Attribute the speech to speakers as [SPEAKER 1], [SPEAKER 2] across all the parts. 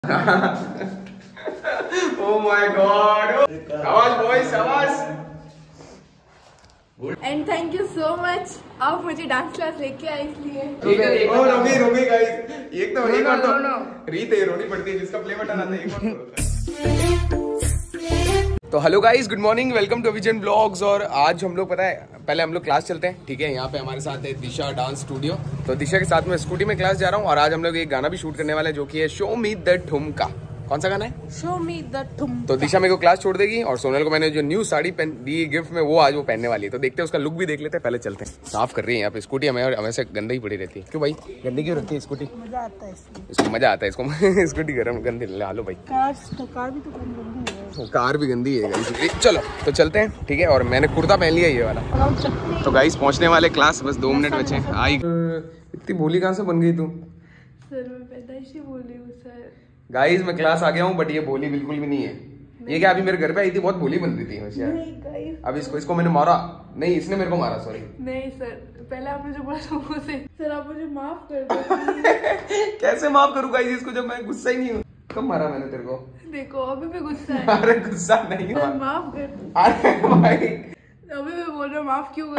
[SPEAKER 1] Oh my God! शाबाश boys, शाबाश।
[SPEAKER 2] And thank you so much, आप मुझे डांस क्लास लेके आए इसलिए।
[SPEAKER 1] रोमी गाइस, एक और रीत है, रोनी पड़ती है जिसका प्ले बटन आता है, एक और। तो hello guys, good morning, welcome to Avijan vlogs. और आज हम लोग पता है, पहले हम लोग क्लास चलते हैं, ठीक है। यहाँ पे हमारे साथ है दिशा डांस स्टूडियो। तो दिशा के साथ में स्कूटी में क्लास जा रहा हूँ और आज हम लोग एक गाना भी शूट करने वाले हैं जो कि है शो मी द ठुमका। कौन सा गाना है?
[SPEAKER 2] शो मी द ठुमका।
[SPEAKER 1] तो दिशा मेरे को क्लास छोड़ देगी और सोनल को मैंने जो न्यू साड़ी दी गिफ्ट में, वो आज वो पहनने वाली है। तो देखते हैं, उसका लुक भी देख लेते हैं। पहले चलते हैं। साफ कर रही है यहाँ पे स्कूटी, हमें हमेशा गंदा ही पड़ी रहती है। क्यों भाई गंदी क्यों रखती है स्कूटी?
[SPEAKER 2] मजा आता है
[SPEAKER 1] इसको, मजा आता है इसको। स्कूटी गरम गंदी लो भाई।
[SPEAKER 2] कार भी तो गंदी है।
[SPEAKER 1] कार भी गंदी है। चलो तो चलते हैं, ठीक है। और मैंने कुर्ता पहन लिया ये वाला। तो गाइस पहुंचने वाले क्लास, बस 2 मिनट बचे। आई इतनी भोली कहाँ से बन गई तू?
[SPEAKER 2] सर मैं पैदाइशी बोली हूँ सर।
[SPEAKER 1] गाइस मैं क्लास आ गया हूँ, बट ये भोली बिल्कुल भी नहीं है। ये क्या अभी मेरे घर पे आई थी, बहुत भोली बन रही थी होशियार। अब इसको मैंने मारा नहीं, इसने मेरे को मारा, सॉरी।
[SPEAKER 2] नहीं सर, पहले आपने जो बोला मुझे, सर आप मुझे माफ कर दो।
[SPEAKER 1] कैसे माफ करूँ गाइस इसको, जब मैं गुस्सा ही नहीं हूँ। कब मारा मैंने तेरे को?
[SPEAKER 2] देखो अभी भी गुस्सा है।
[SPEAKER 1] अरे गुस्सा नहीं हुआ,
[SPEAKER 2] माफ कर दो।
[SPEAKER 1] अरे भाई
[SPEAKER 2] अभी मैं बोल रहा हूँ, माफ क्यों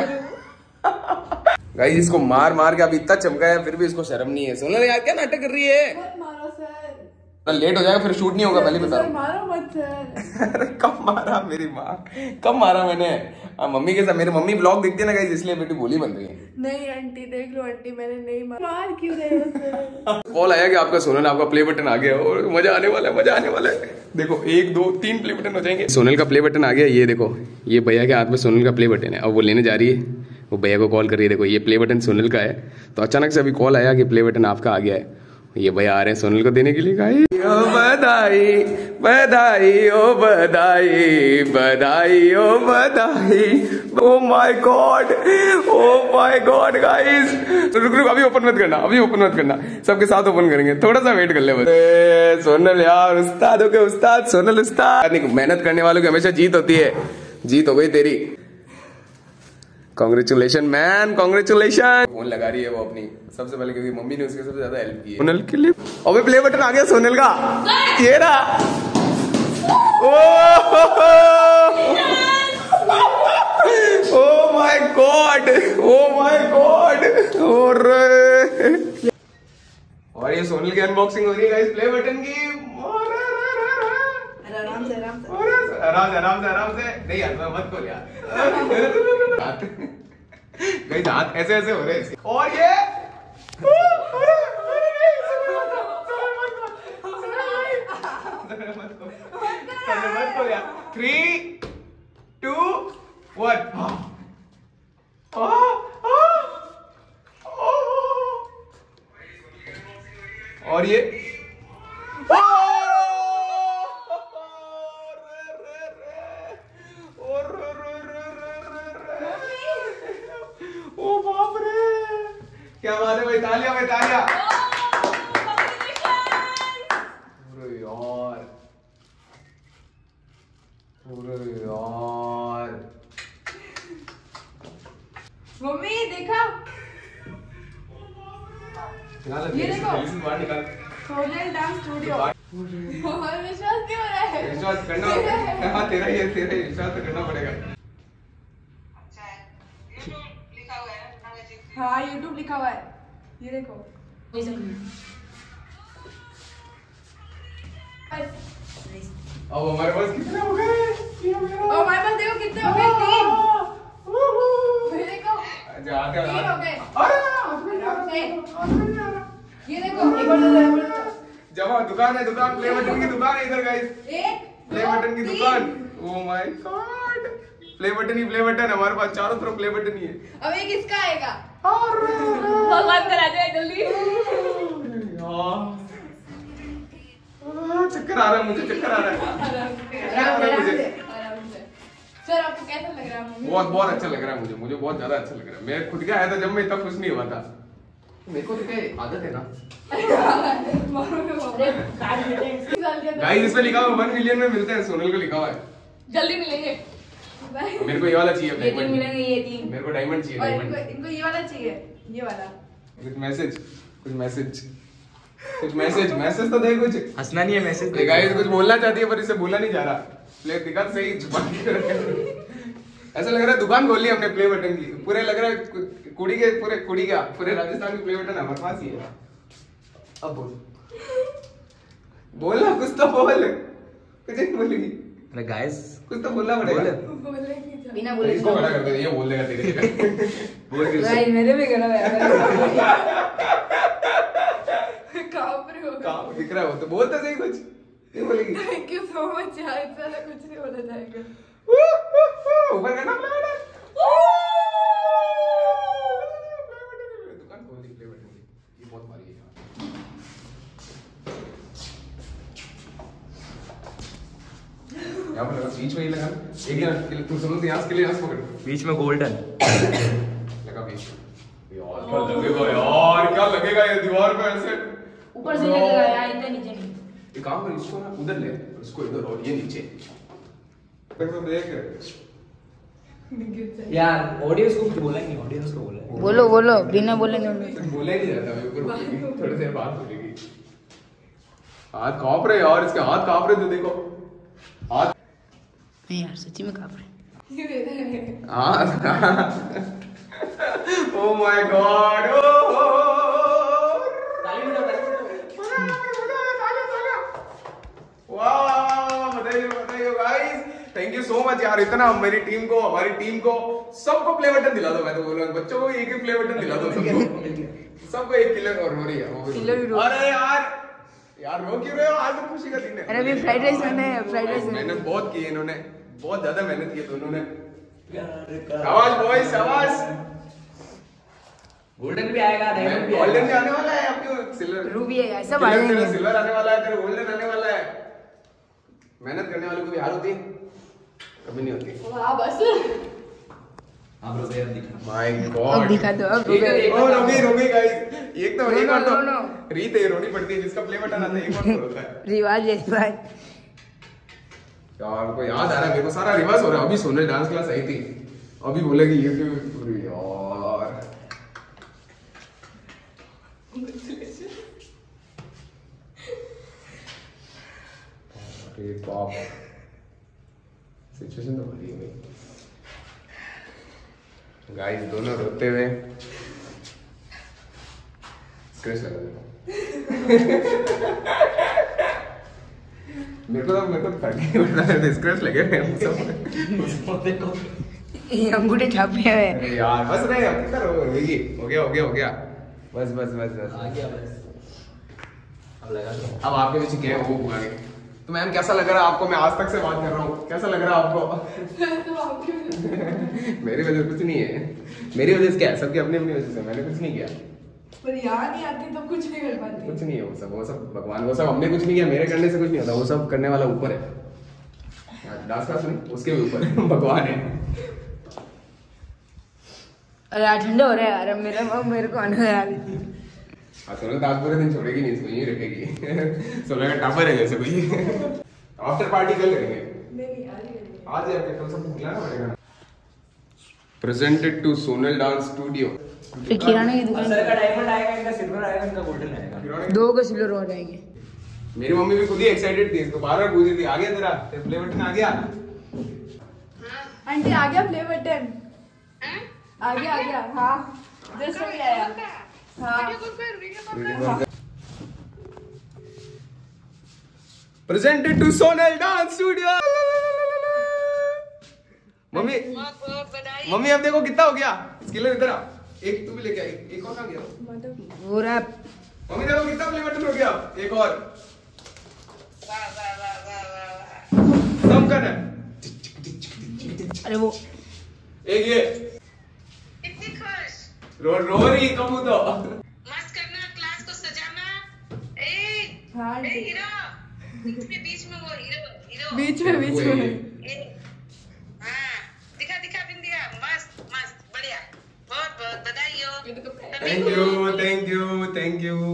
[SPEAKER 2] करूँ?
[SPEAKER 1] गाइस इसको मार मार के अभी इतना चमका है, फिर भी इसको शर्म नहीं है। सोनल यार क्या नाटक कर रही है?
[SPEAKER 2] मत मारो सर,
[SPEAKER 1] लेट हो जाएगा, फिर शूट नहीं होगा, पहले बता।
[SPEAKER 2] मारो मत सर।
[SPEAKER 1] अरे कब मारा मेरी माँ, कब मारा मैंने? मम्मी के साथ, मेरी मम्मी ब्लॉग देखती है ना गाइस, इसलिए बेटी भोली बन रही है।
[SPEAKER 2] नहीं आंटी देख लो, आंटी मैंने नहीं मार क्यों रहे हो सर?
[SPEAKER 1] कॉल आया कि आपका सोनल, आपका प्ले बटन आ गया और मजा आने वाला है, मजा आने वाला है। देखो 1 2 3 प्ले बटन हो जाएंगे। सोनल का प्ले बटन आ गया, ये देखो, ये भैया के हाथ में सोनल का प्ले बटन है। अब वो लेने जा रही है, वो भैया को कॉल कर रही है। देखो ये प्ले बटन सोनल का है। तो अचानक से अभी कॉल आया कि प्ले बटन आपका आ गया है। ये भैया आ रहे हैं सोनल को देने के लिए। गाइस ओ बधाई बधाई ओ बधाई बधाई ओ बधाई। Oh my god, oh my god guys. रुक रुक, अभी ओपन मत करना, अभी ओपन मत करना, सबके साथ ओपन करेंगे, थोड़ा सा वेट कर ले बस। सोनल यार उस्ताद हो गए, उस्ताद सोनल उस्ताद। मेहनत करने वालों की हमेशा जीत होती है। जीत हो गई तेरी, कांग्रेचुलेशन मैन, कांग्रेचुलेशन। फोन लगा रही है वो अपनी, सबसे पहले, क्योंकि मम्मी ने उसके सबसे ज्यादा हेल्प की है सोनल के लिए। अबे प्ले बटन आ गया सोनल का, ये रहा। Oh my god, oh my god. और ये सोनल की अनबॉक्सिंग हो रही है गाइस प्ले बटन की।
[SPEAKER 2] आराम से
[SPEAKER 1] आराम से नहीं यार, मत खोल यार। गई हाथ ऐसे ऐसे हो रहे हैं। और ये मत खोल यार। 3 2 1। और ये क्या बात है भाई, तालियां भाई, तालियां। अरे यार
[SPEAKER 2] मम्मी देखा, ये देखो,
[SPEAKER 1] बाहर निकाल।
[SPEAKER 2] Sonal dance studio. और विश्वास क्यों हो रहा है?
[SPEAKER 1] विश्वास करना, हाँ तेरा ही है, तेरा ही विश्वास तो करना पड़ेगा।
[SPEAKER 2] हाँ YouTube लिखा हुआ है, ये देखो।
[SPEAKER 1] अब हमारे पास कितने हो गए?
[SPEAKER 2] और हमारे पास देखो कितने हो गए, 3। ये देखो 3 हो गए। ये देखो एक और
[SPEAKER 1] जमा दुकान है, दुकान प्ले बटन की दुकान है इधर गाइस।
[SPEAKER 2] एक
[SPEAKER 1] प्ले बटन की दुकान। Oh my god, play button ही प्ले बटन, हमारे पास चारों तरफ प्ले बटन ही है।
[SPEAKER 2] अब ये किसका आएगा? भगवान करा जाए जल्दी।
[SPEAKER 1] चक्कर आ रहा है मुझे, चक्कर आ रहा है मुझे।
[SPEAKER 2] सर आपको कैसा लग रहा है?
[SPEAKER 1] बहुत अच्छा लग रहा है मुझे बहुत ज्यादा अच्छा लग रहा है। मैं खुद का आया था जब मैं इतना खुश नहीं हुआ था। मेरे को तो क्या आदत है ना। गाइस इसमें लिखा हुआ 1 मिलियन में मिलते हैं, सोनल को लिखा हुआ है।
[SPEAKER 2] जल्दी मिलेंगे।
[SPEAKER 1] मेरे को ये वाला चाहिए,
[SPEAKER 2] ये 3 मिलेंगे, ये 3।
[SPEAKER 1] मेरे को डायमंड चाहिए,
[SPEAKER 2] और
[SPEAKER 1] डायमंड।
[SPEAKER 2] इनको ये वाला चाहिए, ये वाला।
[SPEAKER 1] कुछ मैसेज कुछ मैसेज तो दे, कुछ
[SPEAKER 3] हंसना नहीं है, मैसेज
[SPEAKER 1] गाइस कुछ बोलना चाहती है पर इसे बोला नहीं जा रहा। प्ले दिखा सही छुपा के रखा। ऐसा लग रहा है दुकान खोल ली हमने प्ले बटन की। पूरे लग रहा है पूरे राजस्थान की प्ले बटन हमारे पास ही है। अब बोल ना, कुछ तो बोल। कुछ नहीं बोलेगी।
[SPEAKER 3] अरे गाइस
[SPEAKER 1] कुछ तो बोलना पड़ेगा।
[SPEAKER 2] बिना बोले
[SPEAKER 1] इसको खड़ा कर दे, ये बोल देगा तेरे। बोल
[SPEAKER 2] भाई मेरे भी गला है।
[SPEAKER 1] काम दिख रहा है वो तो बोलता सही कुछ नहीं बोलेगी।
[SPEAKER 2] थैंक यू सो मच यार, इतना कुछ नहीं बोला जाएगा।
[SPEAKER 1] ऊपर करना प्ले दुकान खोल दी प्ले बटन की। ये बहुत भारी है यहाँ पर लगा, बीच में ही लगा। एक तू समझ यहाँ के लिए यहाँ पकड़,
[SPEAKER 3] बीच में गोल्डन
[SPEAKER 1] लगा बीच। यार क्या लगेगा यार, क्या लगेगा ये दीवार पे ऐसे
[SPEAKER 2] ऊपर से लगेगा यार, इतना नीचे नहीं।
[SPEAKER 1] एक काम कर, इसको ना उधर ले, इसको इधर और ये नीचे तक तो देख
[SPEAKER 3] यार। ऑडियंस को कुछ बोला नहीं, ऑडियंस को बोला।
[SPEAKER 2] बोलो बोलो, बिना बोले नहीं
[SPEAKER 1] बोला ही नहीं जाता। मैं ऊपर थोड़ी देर बाद बोलेगी। हाथ कांप रहे यार, इसके हाथ कांप रहे थे देखो। हाथ
[SPEAKER 2] नहीं यार, सच्ची में कांप रहे।
[SPEAKER 1] हाथ oh my god. Thank you so much यार, इतना हमारी टीम को सबको प्ले बटन दिला दो। मैं तो बोल रहा हूँ बच्चों को एक प्ले बटन दिला दो सबको एक किलर और हो रही है। अरे यार रो क्यों रहे हो? आज तो खुशी का दिन है।
[SPEAKER 2] अरे अभी फ्राइड राइस
[SPEAKER 1] मेहनत बहुत की इन्होंने, बहुत ज्यादा मेहनत की दोनों ने। शाबाश बॉयज, शाबाश।
[SPEAKER 3] गोल्डन भी आएगा, डायमंड भी
[SPEAKER 1] गोल्डन भी आने वाला है, आपके सिल्वर
[SPEAKER 2] रूबी है, सब आ जाएंगे।
[SPEAKER 1] सिल्वर आने वाला है, तेरा गोल्डन आने वाला है। मेहनत करने वालों को भी हार होती है, कभी नहीं होती।
[SPEAKER 2] वाह बस
[SPEAKER 3] आप लोग यार दिखा।
[SPEAKER 1] माय गॉड,
[SPEAKER 2] दिखा दो अब।
[SPEAKER 1] रोगी गाइस। एक और तो रीत है, रोनी पड़ती है जिसका प्ले बटन आता है, एक और तो होता है।
[SPEAKER 2] रिवाज
[SPEAKER 1] यार को याद आ रहा है मेरे को, सारा रिवर्स हो रहा है। अभी सोनल डांस क्लास आई थी, अभी बोलेगी ये क्यों यार। अरे बाप, सिचुएशन तो बड़ी है गाइस। दोनों रोते हुए स्क्रैच लगा दो। मेरे को फर्क नहीं पड़ता है, स्क्रैच लगे हुए हैं सब।
[SPEAKER 3] देखो
[SPEAKER 2] ये अंगूठे छापे हुए हैं।
[SPEAKER 1] अरे यार बस रहे, अब कितना रोएगी? हो गया बस
[SPEAKER 3] आ गया बस। अब लगा दो।
[SPEAKER 1] अब आपके पीछे क्या है वो बुलाएंगे। तो मैम कैसा लग रहा है आपको? मैं आज तक से बात कर रहा हूँ, कैसा लग रहा है आपको? मेरी वजह से कुछ नहीं है, मेरी वजह से क्या है, सबकी अपनी अपनी वजह से। मैंने कुछ नहीं किया,
[SPEAKER 2] पर यार नहीं आती तो कुछ नहीं कर पाती।
[SPEAKER 1] कुछ नहीं है वो सब भगवान, वो सब हमने कुछ नहीं किया। मेरे करने से कुछ नहीं होता, वो सब करने वाला ऊपर है। डांस क्लास नहीं, उसके भी ऊपर भगवान है।
[SPEAKER 2] अरे यार ठंडा हो रहा है यार, मेरे को आना है यार।
[SPEAKER 1] सोनल तो आज पूरे दिन छोड़ेगी नहीं, इसको यहीं रखेगी। सोनल का टापर है जैसे कोई। आफ्टर पार्टी कल करेंगे।
[SPEAKER 2] नहीं
[SPEAKER 1] आज यार कल सब बुलाना पड़ेगा। Presented to Sonal dance studio.
[SPEAKER 2] फिर किराने की दुकान
[SPEAKER 3] सर का डायमंड आएगा, इनका सिल्वर आएगा, इनका गोल्डन आएगा।
[SPEAKER 2] दो को सिल्वर हो जाएंगे।
[SPEAKER 1] मेरी मम्मी भी खुद ही एक्साइटेड थी, इसको बार-बार पूछ रही थी, आ गया तेरा प्ले बटन आ गया?
[SPEAKER 2] आंटी आ गया प्ले बटन? आ गया हाँ, जस्ट अभी आया। हाँ
[SPEAKER 1] presented to Sonal dance studio. Mummy अब देखो कितना हो गया। स्किलर इधर आ, एक तू भी लेके आ, एक और कहां गया
[SPEAKER 2] वो रैप।
[SPEAKER 1] मम्मी देखो कितना प्ले बटन हो गया, एक और। सब कर है।
[SPEAKER 2] अरे वो
[SPEAKER 1] एक ये
[SPEAKER 4] इतनी खुश
[SPEAKER 1] रो रही कबू तो
[SPEAKER 4] मस्त करना, क्लास को सजाना।
[SPEAKER 2] हाँ
[SPEAKER 4] ए हीरो, बीच में वो हीरो
[SPEAKER 2] बीच में
[SPEAKER 4] हाँ, दिखा बिंदिया, मस्त बढ़िया। बहुत बधाई हो।
[SPEAKER 1] थैंक यू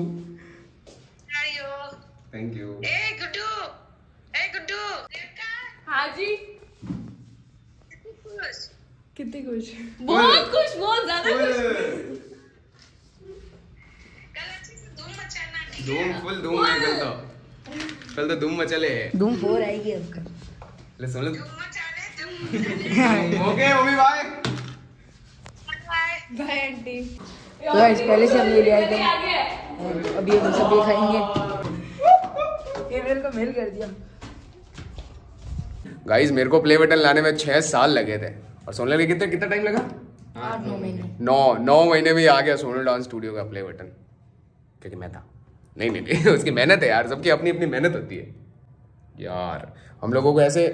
[SPEAKER 4] ए गुड्डू
[SPEAKER 2] हाँ जी।
[SPEAKER 4] खुश,
[SPEAKER 2] कितनी खुश?
[SPEAKER 4] बहुत खुश, बहुत ज्यादा खुश। कल अच्छे से धूम मचाना, ठीक
[SPEAKER 1] धूम फुल धूम है कल तो धूम मचले है।
[SPEAKER 5] धूम 4 आएगी अब कल।
[SPEAKER 1] ले सुन ले
[SPEAKER 4] तुम
[SPEAKER 1] okay mummy bye
[SPEAKER 2] bye aunty.
[SPEAKER 5] तो गाइस पहले से हम ये ले आए थे और अभी हम सब ये खाएंगे। ये मेरे को मेल कर दिया।
[SPEAKER 1] गाइस मेरे को प्ले बटन लाने में 6 साल लगे थे और सोनल के कितना टाइम लगा?
[SPEAKER 5] 8-9 महीने।
[SPEAKER 1] 9 महीने में आ गया सोनल डांस स्टूडियो का प्ले बटन, क्योंकि मैं था। नहीं उसकी मेहनत है यार, सबकी अपनी अपनी मेहनत होती है यार। हम लोगों को ऐसे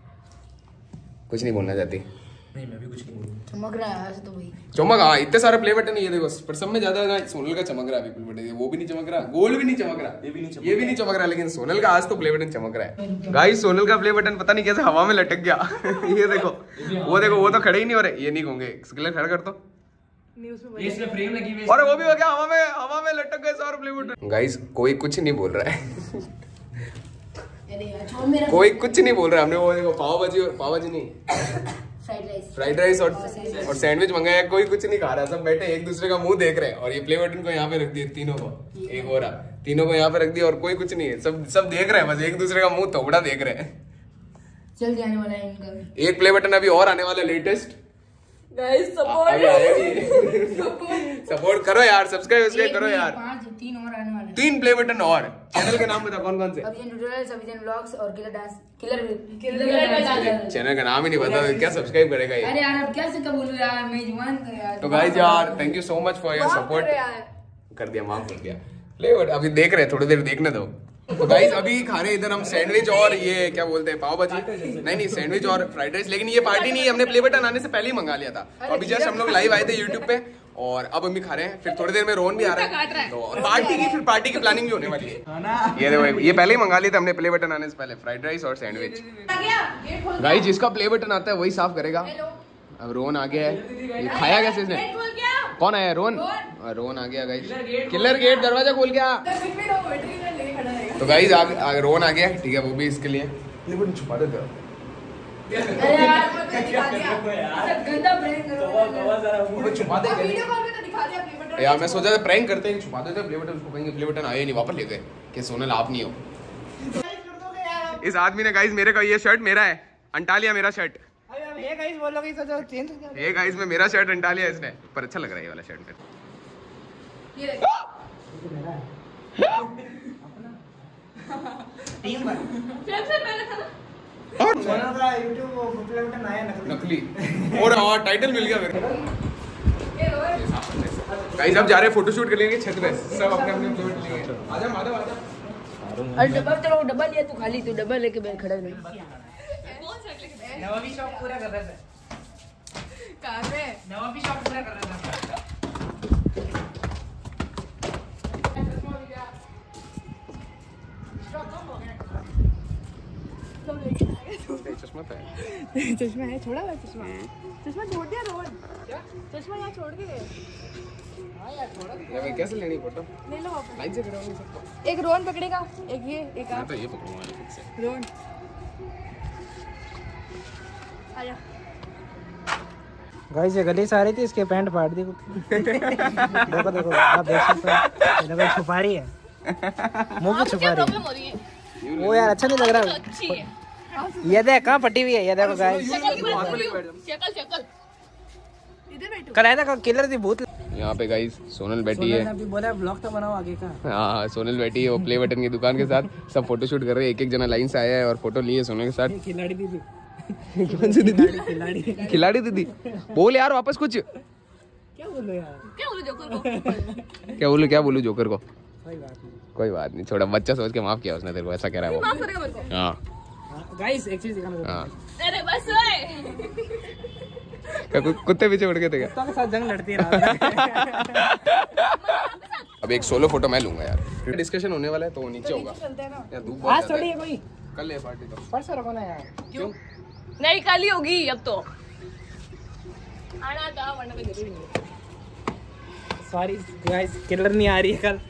[SPEAKER 1] कुछ नहीं बोलना चाहती।
[SPEAKER 3] नहीं मैं भी कुछ नहीं बोलूँ।
[SPEAKER 5] चमक रहा है आज तो भाई।
[SPEAKER 1] चमक हाँ, इतने सारे प्ले बटन है ये देखो, पर सब में ज्यादा सोनल का चमक रहा है प्ले बटन। वो भी नहीं चमक रहा, गोल्ड भी नहीं चमक रहा, ये भी नहीं चमक रहा, लेकिन सोनल का आज तो प्ले बटन चमक रहा है। गाइस सोनल का प्ले बटन पता नहीं कैसे हवा में लटक गया। ये देखो वो तो खड़े ही नहीं हो रहे। ये नहीं होंगे, इसके खड़ा कर दो।
[SPEAKER 3] ये इसमें फ्रेम लगी हुई है।
[SPEAKER 1] और वो भी हो गया, हवा में लटक गए सारे प्ले बटन। गाइस कोई कुछ नहीं बोल रहा है।
[SPEAKER 5] अरे यार छोड़ मेरा।
[SPEAKER 1] कोई कुछ नहीं बोल रहा है। हमने वो देखो पाव भाजी नहीं फ्राइड राइस और सैंडविच मंगाया। कोई कुछ नहीं खा रहा, सब बैठे एक दूसरे का मुंह देख रहे हैं। और ये प्ले बटन को यहाँ पे रख दिए तीनों को, एक हो रहा, तीनों को यहाँ पे रख दिया और कोई कुछ नहीं है। सब देख रहे हैं, बस एक दूसरे का मुंह थोबड़ा देख रहे हैं।
[SPEAKER 5] जल्दी आने वाला है इनका भी।
[SPEAKER 1] एक प्ले बटन अभी और आने वाला लेटेस्ट।
[SPEAKER 2] गाइस सपोर्ट
[SPEAKER 1] सपोर्ट करो यार, सब्सक्राइब करो यार।
[SPEAKER 5] 3 और आने वाले हैं।
[SPEAKER 1] 3 प्ले बटन और। चैनल के नाम बता कौन से?
[SPEAKER 5] अभियान ट्यूटोरियल्स, अभियान व्लॉग्स और किलर डांस किलर
[SPEAKER 1] चैनल का नाम ही नहीं पता तो क्या सब्सक्राइब करेगा ये?
[SPEAKER 5] अरे यार अब कैसे कब बोलूं यार, मैं जुबान का यार।
[SPEAKER 1] तो गाइस यार thank you so much for your support. कर दिया, माफ कर दिया। प्ले बटन अभी देख रहे हैं, थोड़ी देर देखने दो। तो गाइस अभी खा रहे इधर हम सैंडविच और ये क्या बोलते हैं, पाव भाजी। नहीं सैंडविच और फ्राइड राइस। लेकिन ये पार्टी नहीं है, हमने प्ले बटन आने से पहले ही मंगा लिया था। तो अभी जस्ट हम लोग लाइव आए थे यूट्यूब पे और अब हम भी खा रहे हैं। फिर थोड़ी देर में रोहन भी आ रहा है, तो पार्टी की प्लानिंग भी होने वाली है। ये देखो ये पहले ही मंगा लिया था हमने प्ले बटन आने से पहले, फ्राइड राइस और सैंडविच। गाइस जिसका प्ले बटन आता है वही साफ करेगा। अब रोहन आ गया है। ये खाया कैसे इसने? कौन आया? रोहन आ गया गाइस। किलर गेट दरवाजा खोल गया। तो गाइस रोहन आ गया, ठीक है वो भी इसके लिए छुपा देते हो। छुपा दे यार, मैं सोचा था प्रैंक करते हैं, छुपा देते प्ले बटन। उसको कहेंगे प्ले बटन आए नहीं, वापस ले गए कि सोनल आप नहीं हो। इस आदमी ने गाइस मेरे का ये शर्ट मेरा है अंटा लिया, मेरा शर्ट। ये गाइस में मेरा शर्ट अंटा लिया इसने, पर अच्छा लग रहा है ये वाला शर्ट फिर। नकली और टाइटल मिल गया मेरे को। गाइस अब जा रहे हैं फोटोशूट कर लेंगे छत पे, सब अपने अपने प्लेट लेंगे। आजा माधव आजा।
[SPEAKER 5] अरे डब्बा चलो, डब्बा लिया तू खाली, तू डब्बा लेके बैठ खड़ा रह।
[SPEAKER 2] नवाबी शॉप पूरा कर रहा था। कहाँ पे? नवाबी शॉप पूरा कर रहा था। चश्मा है, छोड़ा हुआ चश्मा छोड़ दिया रोहन। चश्मा यहाँ छोड़ के
[SPEAKER 1] ये कैसे लेनी फोटो?
[SPEAKER 2] ले लो वापस।
[SPEAKER 1] लाइन से करो सबको।
[SPEAKER 2] एक रोहन पकड़ेगा, एक ये, एक आप।
[SPEAKER 1] तो ये पकड़ूंगा खुद से।
[SPEAKER 2] रोहन आजा।
[SPEAKER 6] गाइस ये गली से आ रही थी, इसके पैंट फाड़ दी। देखो आप देख सकते हो, देखो छुपा रही है, मुंह की छुपा रही है। वो यार अच्छा नहीं लग रहा। ये देख कहाँ फटी हुई है, ये देखो गाइस। कल आया था किलर थी भूत।
[SPEAKER 1] यहाँ पे गाइस सोनल बैठी है।
[SPEAKER 6] अभी बोला ब्लॉग तो बनाओ आगे का।
[SPEAKER 1] हाँ सोनल बैठी है वो प्ले बटन की दुकान के साथ, सब फोटोशूट कर रहे हैं। एक जना लाइन से आया है और फोटो लिए सोनल के साथ।
[SPEAKER 6] खिलाड़ी दीदी।
[SPEAKER 1] कौन सी दीदी? खिलाड़ी दीदी। बोल यार वापस कुछ।
[SPEAKER 6] क्या बोलो यार,
[SPEAKER 1] क्या बोलूं जोकर को? कोई बात नहीं, छोड़ा बच्चा सोच के माफ किया उसने तेरे को, ऐसा कह रहा है वो। हाँ
[SPEAKER 6] गाइस एक चीज दिखाना।
[SPEAKER 1] हाँ
[SPEAKER 2] अरे बस
[SPEAKER 1] कुत्ते पीछे उड़ गए थे क्या?
[SPEAKER 6] कुत्तों के साथ जंग लड़ती है।
[SPEAKER 1] अब एक सोलो फोटो मैं लूंगा यार। डिस्कशन होने वाला है तो नीचे होगा यार, धूप बहुत
[SPEAKER 6] आज थोड़ी है कोई,
[SPEAKER 1] कल है पार्टी तो।
[SPEAKER 6] परसों रखो ना यार।
[SPEAKER 1] क्यों?
[SPEAKER 2] नहीं कल ही होगी अब तो। आना था वरना मैं जरूरी नहीं।
[SPEAKER 6] सॉरी गाइस किलर नहीं आ रही है कल।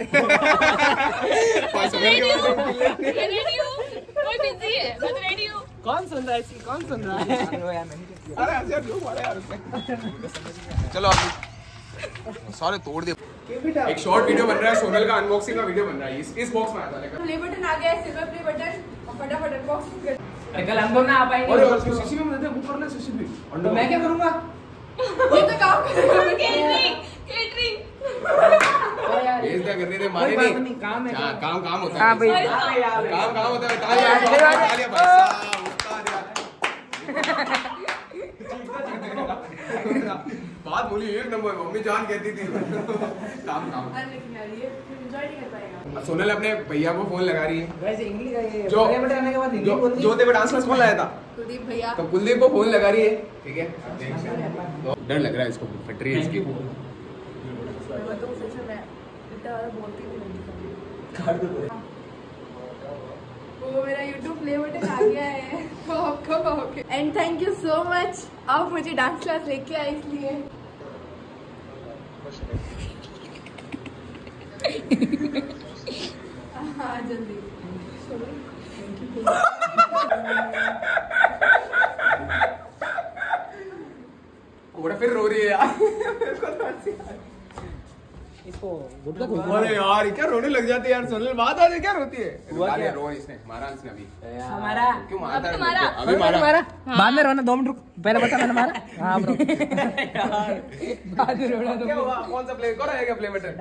[SPEAKER 2] कोई बिजी है, मैं तो रेडी हूँ।
[SPEAKER 6] कौन सुन रहा है इसकी, कौन सुन रहा है?
[SPEAKER 1] अरे यार लोग मारे यार उसने। चलो अभी सारे तोड़ दिए। एक शॉर्ट वीडियो बन रहा है, सोनल का अनबॉक्सिंग का वीडियो बन रहा है। इस बॉक्स में आता है।
[SPEAKER 2] प्ले बटन आ गया है, सिल्वर प्ले बटन, और फटाफट अनबॉक्सिंग कर।
[SPEAKER 6] अरे कल हम दोनों ना आ पाएंगे।
[SPEAKER 1] और सीसी में मुझे बुक करना सीसी भी।
[SPEAKER 6] तो मैं क्या करूंगा?
[SPEAKER 2] ये तो काम करेगा केटरिंग।
[SPEAKER 1] भेज दिया करने दे, मारे नहीं।
[SPEAKER 6] काम है।
[SPEAKER 1] हां काम होता है।
[SPEAKER 5] हाँ भाई
[SPEAKER 1] काम होता है। तालियां भाई साहब, उस्ताद यार। बात बोली एक नंबर, मम्मी जान कहती थी काम।
[SPEAKER 2] लेकिन यार ये एंजॉय नहीं कर पाएगा।
[SPEAKER 1] सोनल अपने भैया को फोन लगा रही है।
[SPEAKER 6] वैसे इंग्लिश का ये
[SPEAKER 1] जो-
[SPEAKER 6] प्ले बटन आने के बाद हिंदी बोलती
[SPEAKER 1] जो तेरे डांस क्लास कौन लाया था?
[SPEAKER 2] कुलदीप भैया।
[SPEAKER 1] तो कुलदीप को फोन लगा रही है, ठीक है। डर लग रहा है इसको, फट रही है इसकी।
[SPEAKER 2] मैं तो सच में इतना वाला बोलती भी नहीं कभी। वो मेरा YouTube प्ले बटन आ गया है। Okay and thank you so much, आप मुझे डांस क्लास लेके आए इसलिए। हाँ जल्दी।
[SPEAKER 1] वो फिर रो रही है यार।
[SPEAKER 6] इसको गुटका
[SPEAKER 1] अरे यार क्या रोने लग जाती है यार। सोनल बात आती क्या रोती है? रो इसने मारा इसने अभी।
[SPEAKER 6] हमारा
[SPEAKER 1] क्यों मारता है?
[SPEAKER 6] अभी मारा। बाद में रोना, 2 मिनट रुक, पहले बता मैंने मारा। हाँ ब्रो।
[SPEAKER 5] बाद में रोना तो
[SPEAKER 1] क्या हुआ? कौन सा प्ले कौन आएगा प्ले बटन?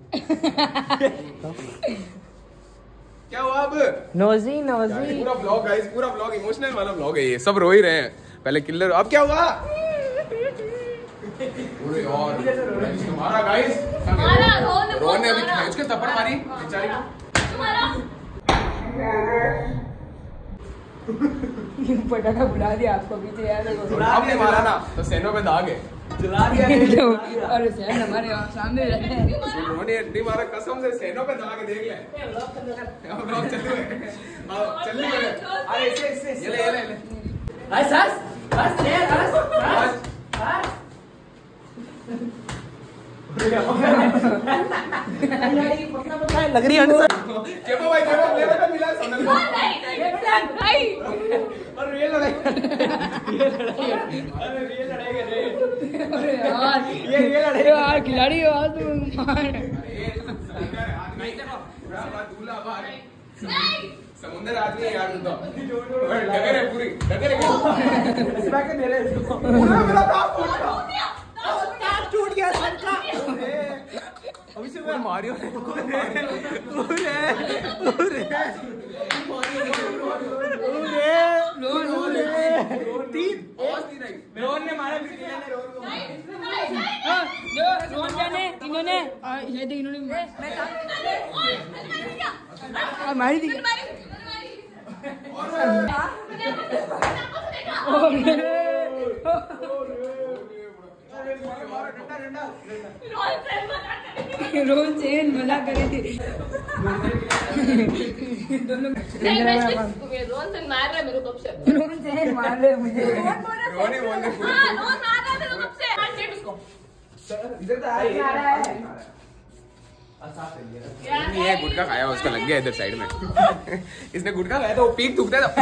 [SPEAKER 1] क्या हुआ अब?
[SPEAKER 6] नोजी
[SPEAKER 1] पूरा ब्लॉग गाइस, पूरा ब्लॉग इमोशनल वाला ब्लॉग है ये। सब रो ही रहे हैं। पहले किलर, अब क्या हुआ? अरे यार इसको मारा गाइस। रोने अभी खींच के थप्पड़ मारी बेचारी को।
[SPEAKER 5] पटाखा बुला दिया आपको पीछे यार।
[SPEAKER 1] आपने मारा ना तो सेनो पे दाग है।
[SPEAKER 6] जला दिया।
[SPEAKER 5] अरे सर हमारे सामने रहते हैं।
[SPEAKER 1] रोने नहीं मारा कसम से, सेनो पे दाग है, देख ले। अब ब्लॉग चालू है। आओ चल ले।
[SPEAKER 6] अरे इससे
[SPEAKER 1] ये ले।
[SPEAKER 6] बस लग रही है।
[SPEAKER 1] केपो भाई प्ले बटन मिला सोनल को।
[SPEAKER 6] और रियल लड़ाई।
[SPEAKER 5] अरे यार
[SPEAKER 6] ये रियल लड़ाई।
[SPEAKER 5] यार खिलाड़ी हो आज तुम।
[SPEAKER 1] समुंदर आदमी है यार। तो डगर है पूरी, डगर है। पूरा मेरा दांत टूट गया सबका। अभी से मारियो रोहन ने मारा,
[SPEAKER 5] इन्होंने ये देख इन्होंने मारी थी। रोज चेन मजा करे थे दोनों।
[SPEAKER 2] रोहन से मार रहा है मेरे को कब से।
[SPEAKER 5] रोज चेन मार रहे मुझे।
[SPEAKER 1] रोहन ही बोल रहे।
[SPEAKER 2] रोहन मार रहा है मेरे को कब से। मार दे उसको।
[SPEAKER 1] इधर तो आ रहा है। ये गुटखा खाया उसका लग गया इधर साइड में। इसने गुटखा खाया तो वो पीक दुखता था।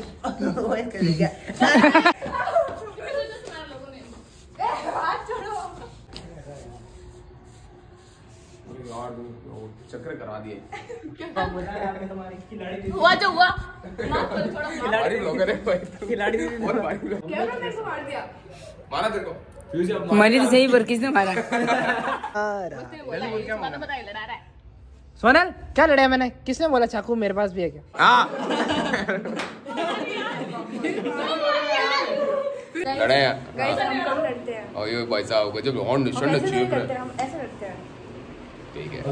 [SPEAKER 1] चक्कर करा दिए।
[SPEAKER 2] हुआ जो हुआ।
[SPEAKER 1] भारी ब्लॉगर है भाई।
[SPEAKER 6] खिलाड़ी
[SPEAKER 1] बहुत भारी ब्लॉगर।
[SPEAKER 2] कैमरा मेरे को मार दिया।
[SPEAKER 1] मारा तेरे को।
[SPEAKER 5] मरी तो सही पर किसने मारा?
[SPEAKER 6] सोनल क्या लड़ा मैंने? किसने बोला चाकू मेरे पास भी है क्या?
[SPEAKER 1] हाँ लड़े हैं।
[SPEAKER 2] गाइस हम कम लड़ते हैं।
[SPEAKER 1] और ये भाई साहब को जब हॉर्न
[SPEAKER 2] हम
[SPEAKER 1] निशान
[SPEAKER 2] ऐसे नहीं
[SPEAKER 1] चाहिए
[SPEAKER 2] करते, हम ऐसे करते हैं।
[SPEAKER 1] ठीक है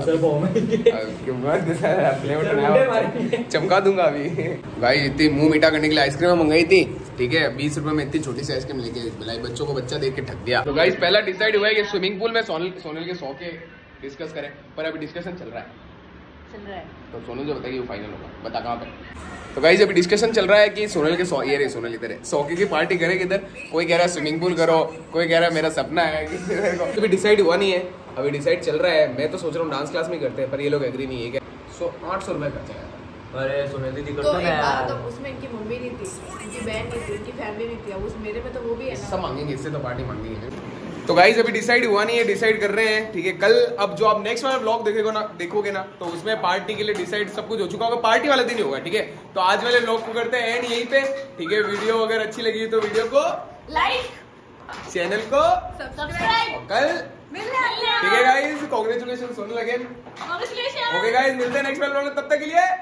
[SPEAKER 1] चमका दूंगा अभी। भाई इतनी मुंह मीठा करने के लिए आइसक्रीम मंगाई थी, ठीक है 20 रुपए में इतनी छोटी सी आइसक्रीम लेके बुलाई, बच्चों को बच्चा देख के ठग दिया। तो गाइस पहला डिसाइड हुआ है कि स्विमिंग पूल में सोनल के 100 के डिस्कस करें, पर अभी डिस्कशन चल रहा है। तो सोनल जो बताएगी वो फाइनल होगा, बता कहाँ पे। तो गाइस अभी डिस्कशन चल रहा है कि सोनल के 100 ये रे सोनल इधर है 100 की पार्टी करे किधर। कोई कह रहा है स्विमिंग पूल करो, कोई कह रहा है मेरा सपना है कि अभी डिसाइड हुआ नहीं है, अभी डिसाइड चल रहा है। मैं तो सोच रहा हूँ डांस क्लास में करते हैं, पर ये लोग एग्री नहीं है क्या। 800 रुपए खर्चा आया।
[SPEAKER 3] अरे सोनल दीदी
[SPEAKER 2] तो एक बात तो उसमें इनकी मम्मी नहीं थी, इनकी बहन नहीं थी, इनकी फैमिली नहीं थी। अब उस मेरे में तो वो भी है ना।
[SPEAKER 1] सब मांगेंगे, इससे तो पार्टी मांगेंगे। तो गाइज अभी डिसाइड हुआ नहीं है, डिसाइड कर रहे हैं, ठीक है। कल अब जो आप नेक्स्ट वाला ब्लॉग देखोगे ना तो उसमें पार्टी के लिए डिसाइड सब कुछ हो चुका होगा, पार्टी वाला दिन ही होगा, ठीक है। तो आज वाले ब्लॉग को करते हैं एंड यहीं पे, ठीक है। वीडियो अगर अच्छी लगी तो वीडियो को
[SPEAKER 2] लाइक,
[SPEAKER 1] चैनल को
[SPEAKER 2] सब्सक्राइब,
[SPEAKER 1] कल
[SPEAKER 2] मिलते हैं।
[SPEAKER 1] ठीक है guys, congratulation Sonal again. Okay guys, मिलते हैं नेक्स्ट वाले ब्लॉग में, तब तक के लिए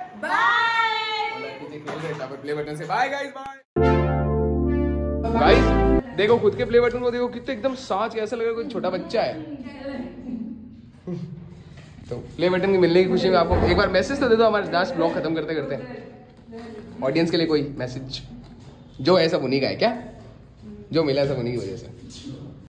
[SPEAKER 2] बाय।
[SPEAKER 1] प्ले बटन से बाय गाइज, बाय गाइज। देखो खुद के प्ले बटन को देखो, कितने एकदम साज, ऐसा लग रहा है कोई छोटा बच्चा है। तो प्ले बटन के मिलने की खुशी में आपको एक बार मैसेज तो दे दो हमारे लास्ट ब्लॉग खत्म करते करते। ऑडियंस के लिए कोई मैसेज जो है सब उन्हीं का है क्या, जो मिला है सब उन्हीं की वजह से।